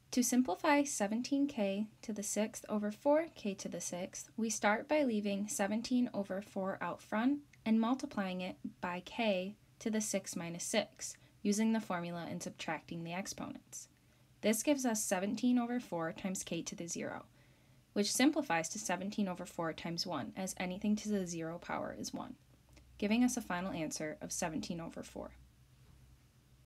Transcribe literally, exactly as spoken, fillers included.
To simplify seventeen k to the sixth over four k to the sixth, we start by leaving seventeen over four out front and multiplying it by k to the six minus six, using the formula and subtracting the exponents. This gives us seventeen over four times k to the zero, which simplifies to seventeen over four times one, as anything to the zero power is one, giving us a final answer of seventeen over four.